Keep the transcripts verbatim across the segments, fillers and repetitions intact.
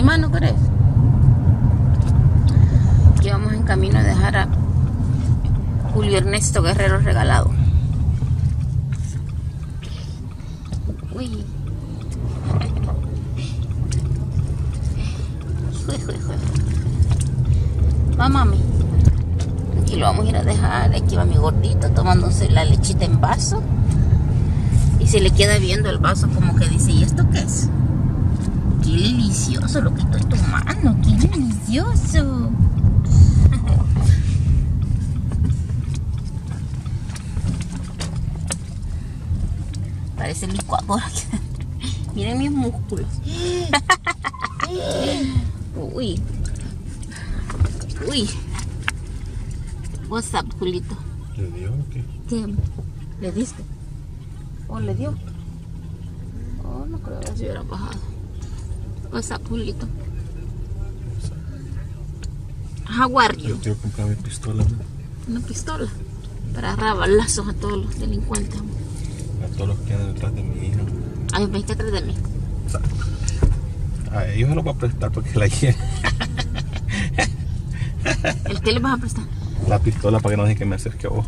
más, ¿no crees? Aquí vamos en camino a dejar a Julio Ernesto Guerrero regalado. Uy. Va, mami. Aquí lo vamos a ir a dejar. Aquí va mi gordito tomándose la lechita en vaso. Y se le queda viendo el vaso como que dice, ¿y esto qué es? Qué delicioso lo que estoy tomando. Qué delicioso. Parece licuadora. Miren mis músculos. Uy. Uy. What's up, Julito? ¿Le dio o qué? ¿Qué? ¿Le diste? ¿O le dio? Oh, no creo que se hubiera bajado. What's up, Julito? How are you? Yo quiero comprar mi pistola, ¿no? Una pistola para agarrar balazos a todos los delincuentes. A todos los que andan detrás de mi hija. Ay, ven que atrás de mí. A ellos se los voy a prestar porque la quieren. ¿El qué le vas a prestar? La pistola para que no dejen que me acerque a vos.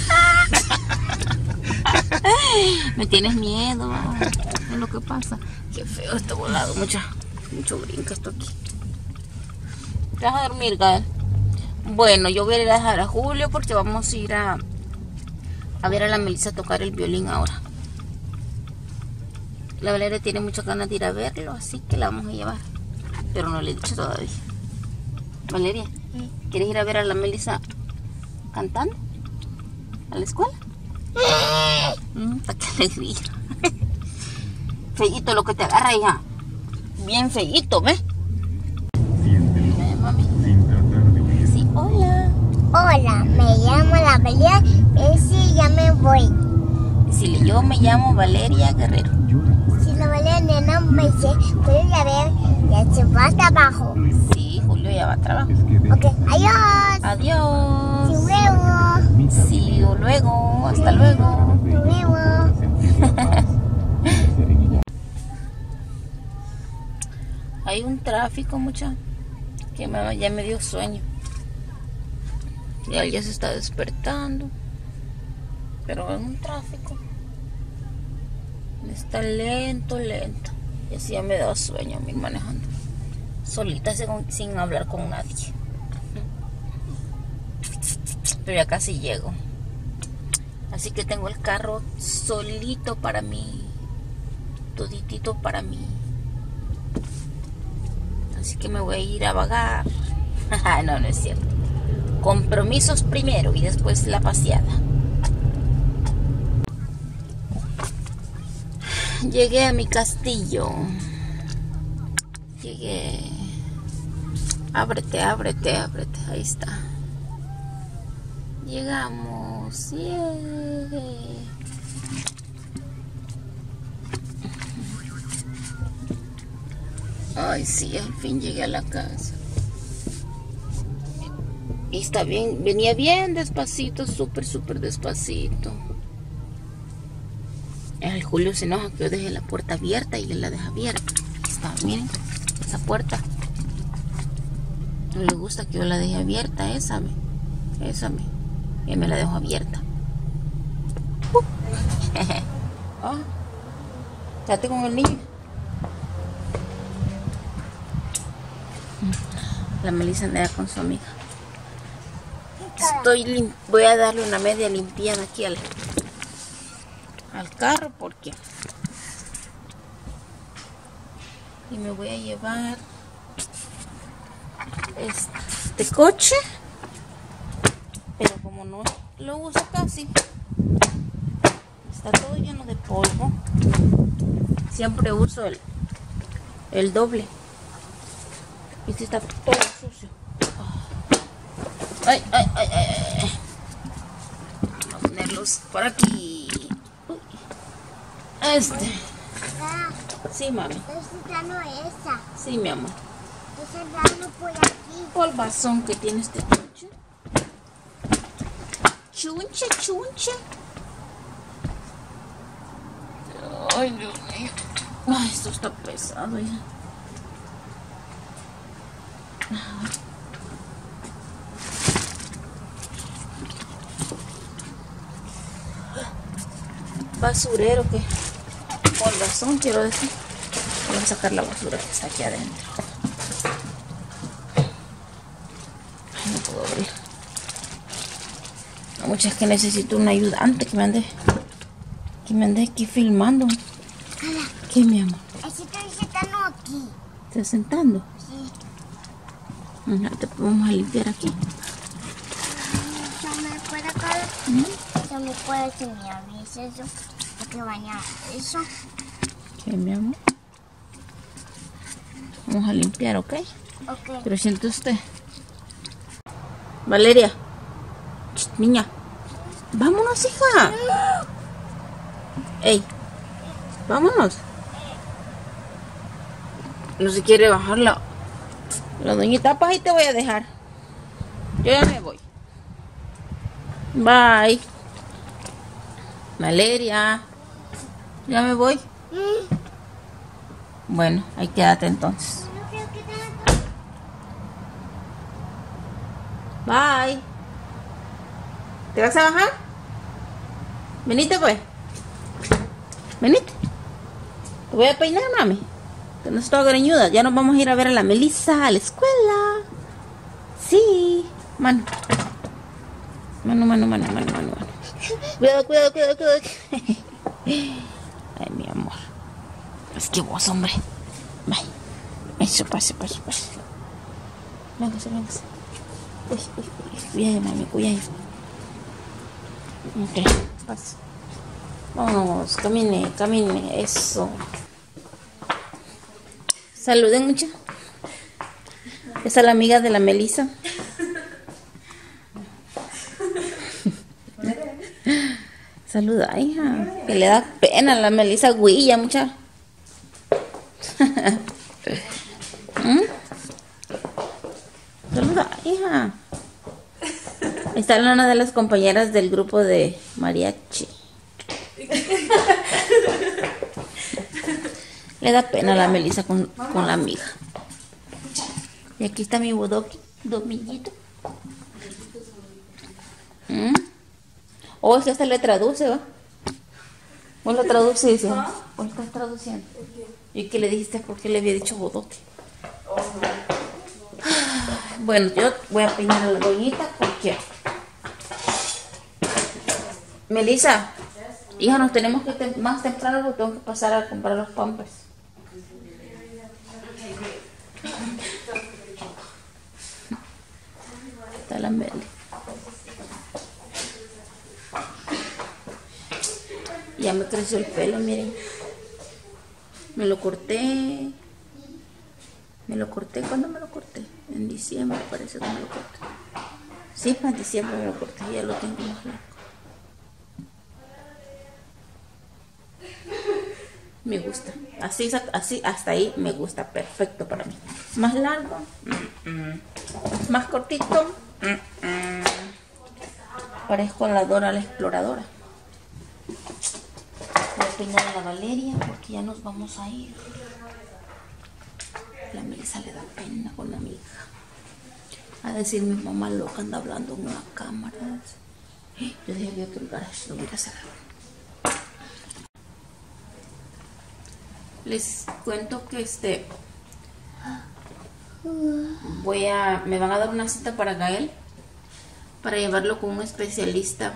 Me tienes miedo. Es lo que pasa. Qué feo este volado. Mucha, mucho brinca esto aquí. ¿Te vas a dormir, Gael? Bueno, yo voy a ir a dejar a Julio porque vamos a ir a, a ver a la Melissa tocar el violín ahora. La Valeria tiene muchas ganas de ir a verlo, así que la vamos a llevar. Pero no le he dicho todavía. Valeria, ¿quieres ir a ver a la Melissa cantando? ¿A la escuela? Mm, ¡Qué alegría! Feíto lo que te agarra, hija. Bien feíto, ¿ves? Sí, hola. Hola, me llamo la Valeria y sí, ya me voy. Decirle, yo me llamo Valeria Guerrero. Si la Valeria no me dice, puedo ir a ver, ya se va hasta abajo. Sí, Julio ya va a trabajar. Ok, adiós. Adiós. See you luego. See you luego. Hasta luego. Luego. Hay un tráfico, mucha, que me, ya me dio sueño. Ya, ya se está despertando. Pero en un tráfico. Está lento, lento. Y así ya me da sueño a ir manejando. Solita sin, sin hablar con nadie. Pero ya casi llego. Así que tengo el carro solito para mí. Toditito para mí. Así que me voy a ir a vagar. No, no es cierto. Compromisos primero y después la paseada. Llegué a mi castillo. Llegué. Ábrete, ábrete, ábrete. Ahí está. Llegamos. Yeah. Ay, sí, al fin llegué a la casa. Y está bien, venía bien despacito, súper, súper despacito. El Julio se enoja que yo deje la puerta abierta y él la deja abierta. Está, miren, esa puerta. No le gusta que yo la deje abierta, esa me. Esa me. Y me la dejo abierta. Uh. Oh, quédate con el niño. La Melissa anda con su amiga. Estoy voy a darle una media limpiada aquí al, al carro porque y me voy a llevar este coche, pero como no lo uso casi, está todo lleno de polvo. Siempre uso el el doble. Y si está todo sucio. Ay, ay, ay, ay, ay. Vamos a ponerlos por aquí. Uy. Este. Sí, mami. Esa ya no es esa. Sí, mi amor. Esa ya no por aquí. Polvazón que tiene este chunche. Chunche, chunche. Ay, Dios mío. Ay, esto está pesado ya. Basurero que con razón quiero decir. Voy a sacar la basura que está aquí adentro. Ay, no puedo abrir. No, muchas que necesito un ayudante que me ande que me ande aquí filmando. ¿Qué, mi amor? Estoy sentando aquí. ¿Estás sentando? Sí. Ajá, te vamos a limpiar aquí. ¿Se me puede caer? ¿Mm? ¿Se me puede enseñar eso? ¿Hay que bañar eso? ¿Qué, mi amor? Vamos a limpiar, ¿ok? Ok. Pero siente usted. Valeria. Ch, niña. Vámonos, hija. Ey. Vámonos. No se quiere bajar la, la doñita. Pues ahí te voy a dejar. Yo ya me voy. Bye. Valeria. Ya me voy. Bueno, ahí quédate entonces. Bye. ¿Te vas a bajar? Venite pues. Venite. Te voy a peinar, mami. Que no estoy greñuda. Ya nos vamos a ir a ver a la Melissa a la escuela. Sí. Mano. Mano, mano, mano, mano, mano, mano. Cuidado, cuidado, cuidado, cuidado. Ay, mi amor. Es que vos, hombre. Bye. Eso, pase, pase, pase. Véngase, véngase. Uy, uy, uy. Cuidado, mami, cuidado. Ok, pase. Vamos, camine, camine. Eso. Saluden mucho. Esa es la amiga de la Melissa. Saluda, hija. Que le da pena a la Melissa Huilla, mucha. ¿Mm? Saluda, hija. Está una de las compañeras del grupo de mariachi. Le da pena a la Melissa con, con la amiga. Y aquí está mi bodoqui, domillito. ¿Mm? O es que hasta le traduce, ¿va? Vos lo traduces y dices, vos estás traduciendo. ¿Y qué le dijiste? ¿Por qué le había dicho bodoque? Bueno, yo voy a peinar a la doñita porque... Melissa, hija, nos tenemos que ir más temprano porque tengo que pasar a comprar los pampers. Está la Meli. Ya me creció el pelo, miren. Me lo corté. Me lo corté. ¿Cuándo me lo corté? En diciembre parece que me lo corté. Sí, para diciembre me lo corté. Ya lo tengo más largo. Me gusta. Así, así hasta ahí me gusta. Perfecto para mí. Más largo. Mm -mm. Más cortito. Mm -mm. Parezco la Dora la exploradora. Voy a peinar a la Valeria porque ya nos vamos a ir. La Melissa le da pena con la amiga. A decir mi mamá loca anda hablando en una cámara. Yo dije voy a colgar esto, voy a cerrar. Les cuento que este voy a me van a dar una cita para Gael para llevarlo con un especialista.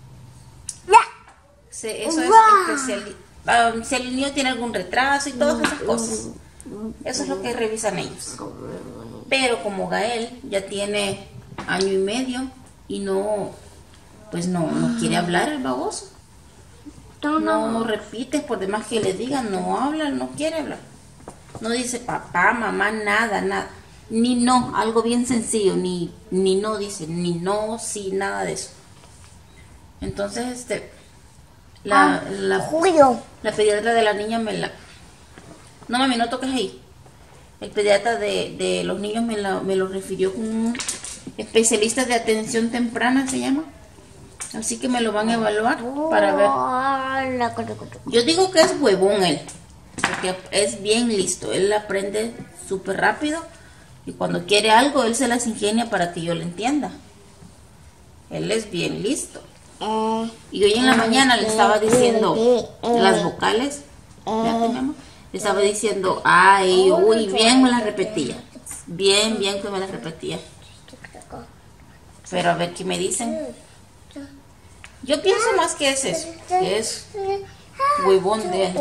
Se, eso es especialista. Um, si el niño tiene algún retraso y todas esas cosas, eso es lo que revisan ellos. Pero como Gael ya tiene año y medio y no, pues no, no quiere hablar el baboso. No repite, por demás que le digan, no habla, no quiere hablar. No dice papá, mamá, nada, nada. Ni no, algo bien sencillo, ni, ni no dice, ni no, sí, nada de eso. Entonces, este, la, ah, la, Julio. la pediatra de la niña me la... No, mami, no toques ahí. El pediatra de, de los niños me, la, me lo refirió con un especialista de atención temprana, se llama. Así que me lo van a evaluar para ver. Yo digo que es huevón él, porque es bien listo. Él aprende súper rápido Y cuando quiere algo, él se las ingenia para que yo le entienda. Él es bien listo. Y hoy en la mañana le estaba diciendo las vocales. Fíjate, mi amor. Le estaba diciendo, ay, uy, bien me las repetía. Bien, bien que me las repetía. Pero a ver qué me dicen. Yo pienso más que es eso. Que es huevón de él.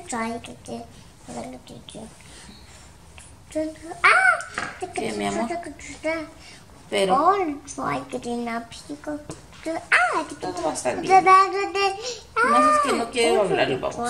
¿Qué, mi amor? Pero todo va a estar bien. No es que no quiero hablar y vamos.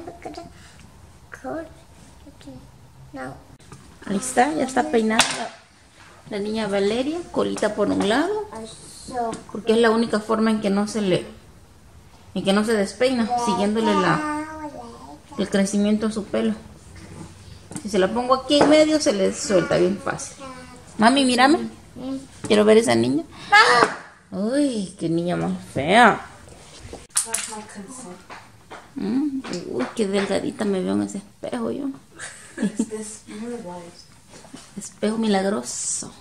Ahí está, ya está peinada la, la niña Valeria, colita por un lado, porque es la única forma en que no se le, en que no se despeina, siguiéndole la, el crecimiento a su pelo. Si se la pongo aquí en medio, se le suelta bien fácil. Mami, mírame. Quiero ver esa niña. Uy, qué niña más fea. Mm, uy, qué delgadita me veo en ese espejo yo. Espejo milagroso.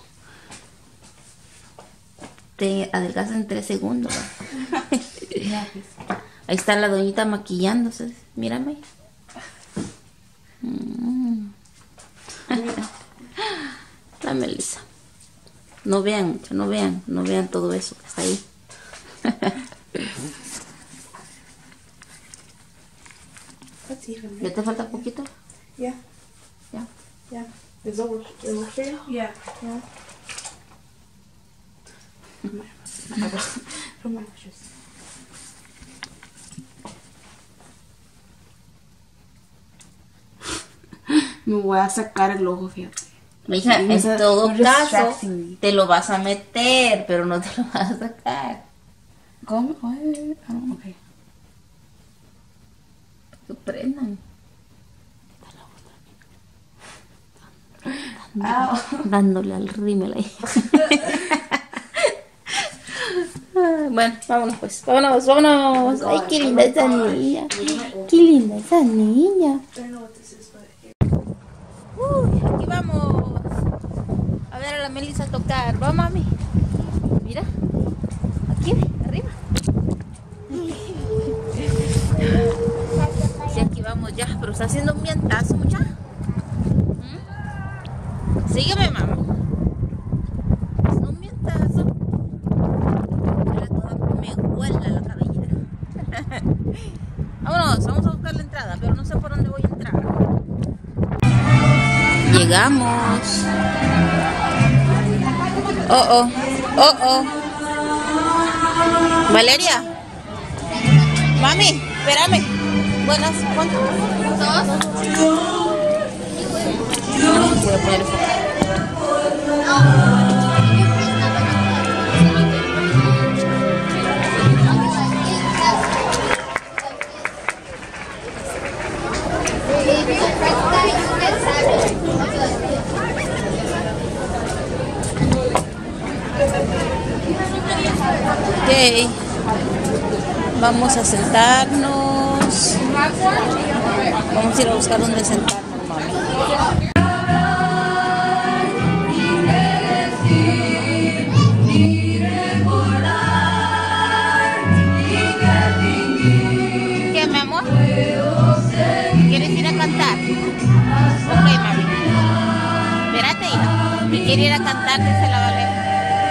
Te adelgazas en tres segundos. Ahí está la doñita maquillándose. Mírame. Mm. La Melissa. No vean mucho, no vean, no vean todo eso que está ahí. ¿Ya te falta poquito? Yeah. Ya. Yeah. Is over, is over here? Yeah. Yeah. Put my shoes. Me voy a sacar el ojo, fíjate. Mija, Sí, en es a- todo you're caso, distracting me. te lo vas a meter, pero no te lo vas a sacar. ¿Cómo? What? Oh, okay. Que prendan. Ow. Dándole al rímel ahí. Ay, bueno, vámonos pues. Vámonos, vámonos. Ay, qué linda esa niña. Qué linda esa niña. I don't know what this is, but Uy, aquí vamos. A ver a la Melissa tocar. Va, mami. Mira. Aquí, arriba. Sí, aquí vamos ya. Pero está haciendo un vientazo, mucha. ¿Mm? Sígueme, mamá. Es un vientazo. Mira, toda me huela la cabellera. Vámonos, vamos a buscar la entrada, pero no sé por dónde voy a entrar. Llegamos. Oh, oh, oh, oh. Valeria. Mami, espérame. Buenas, ¿cuánto? Dos. Voy a poner foto. Ok, vamos a sentarnos. Vamos a ir a buscar dónde sentarnos, mami. ¿Qué, mi amor? ¿Quieres ir a cantar? Ok, mami. Espérate, hija. Si quiere ir a cantar, dice la Valeria.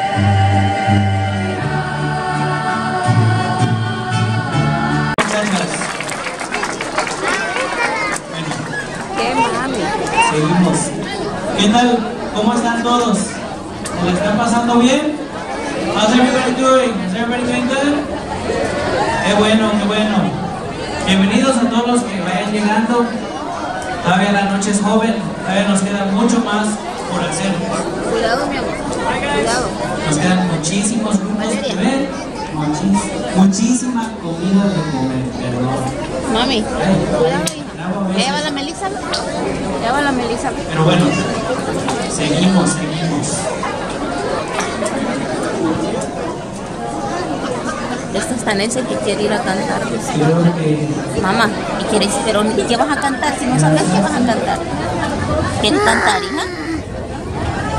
¿Qué, mami? Seguimos. ¿Qué tal? ¿Cómo están todos? ¿Se la están pasando bien? How's everybody doing? Is everybody doing good? Qué bueno, qué bueno. Bienvenidos a todos los que vayan llegando. Todavía la noche es joven, todavía nos queda mucho más por hacer. Cuidado, mi amor. Cuidado. Nos quedan muchísimos grupos que ver, muchis- muchísima comida de comer, perdón. Mami, Ay, cuidado, hija. bravo, a ¿Ya veces. va la Melissa? ¿Ya va la Melissa? Pero bueno, seguimos, seguimos. Esta es tan ese que quiere ir a cantar. Dice. Creo que Mamá, ¿y quieres? Pero ¿y qué vas a cantar? Si no sabes qué vas a cantar. ¿Quieres cantar, hija?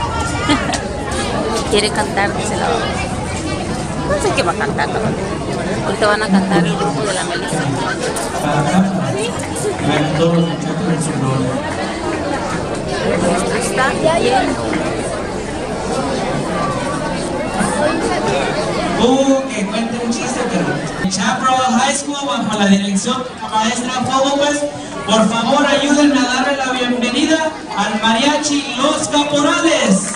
Quiere cantar, dice la Vale. No sé qué va a cantar la Vale. Ahorita van a cantar el grupo de la Melissa. Para acá, vean todos los muchachos en su rol. Esto está lleno. Uh, que cuente un chiste, pero Chaparral High School, bajo la dirección de la maestra Fo López, por favor ayúdenme a darle la bienvenida al mariachi Los Caporales.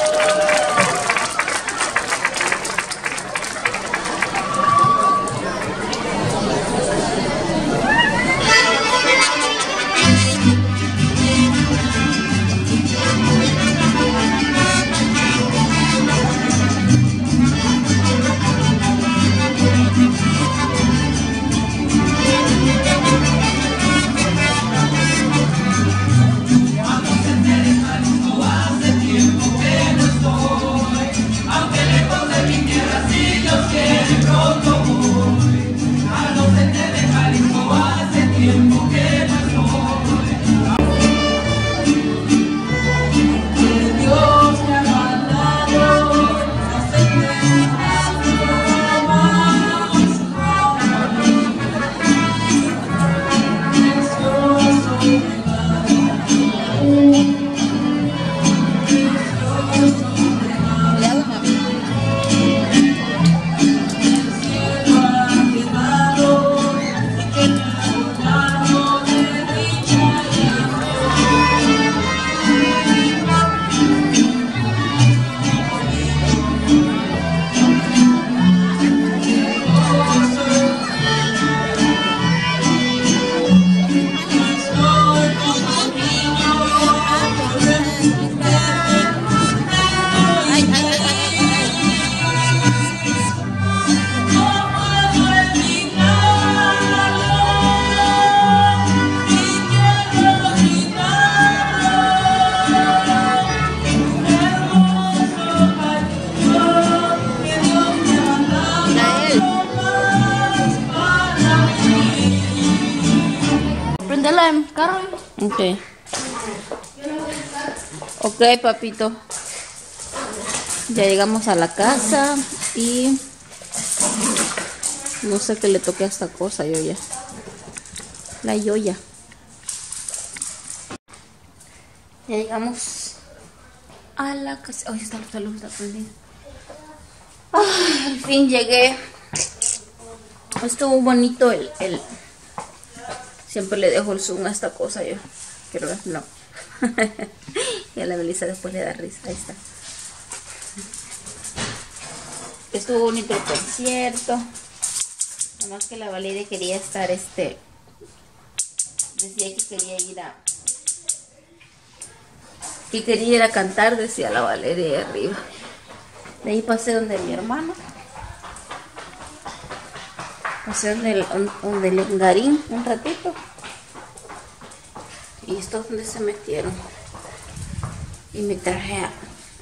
Prendela en carro. Ok. Ok, papito. Ya llegamos a la casa y no sé qué le toque a esta cosa, yo ya. La yoya. Ya llegamos a la casa. Ay, está la luz, está prendida. Ah, al fin llegué. Estuvo bonito el, el... Siempre le dejo el zoom a esta cosa yo. Quiero ver, no. Y a la Melissa después le da risa. Ahí está. Estuvo bonito el concierto. Nomás que la Valeria quería estar este. Decía que quería ir a. Que quería ir a cantar, decía la Valeria ahí arriba. De ahí pasé donde mi hermano. Pasé donde el, donde el Garín un ratito. Y estos donde se metieron. Y me traje a,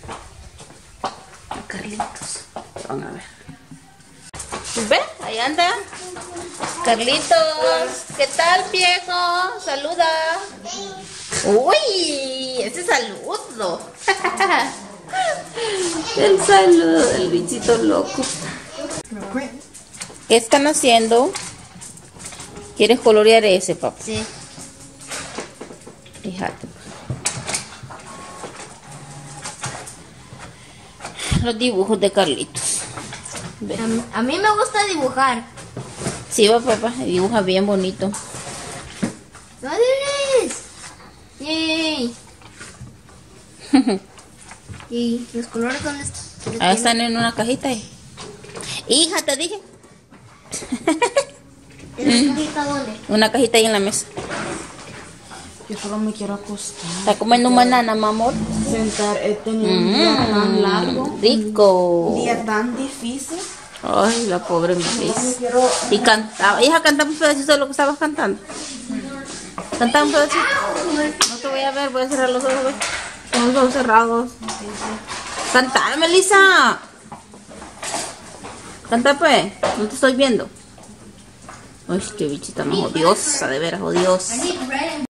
a Carlitos. Van a ver. ¿Ve? Ahí anda. Carlitos. ¿Qué tal, viejo? Saluda. Uy, ese saludo. El saludo del bichito loco. ¿Qué están haciendo? ¿Quieres colorear ese, papá? Sí. Fíjate. Los dibujos de Carlitos. Ve. A mí, a mí me gusta dibujar. Sí, va, papá. Dibuja bien bonito. ¡Padres! ¡Yay! ¿Y los colores dónde están? Ahí están en una cajita ahí. Hija, te dije. ¿En la cajita dónde? Una cajita ahí en la mesa. Yo solo me quiero acostar. Está comiendo un banana, mi amor. Sentar, he tenido un día tan largo. Mm, rico. Un día tan difícil. Ay, la pobre No Melissa. quiero. Y cantaba. Hija, cantaba un pedacito de lo que estabas cantando. Cantaba un pedacito. No te voy a ver, voy a cerrar los ojos. Con los ojos cerrados. Cantar, Melissa. Canta, pues. No te estoy viendo. Ay, qué bichita más odiosa, de veras odiosa.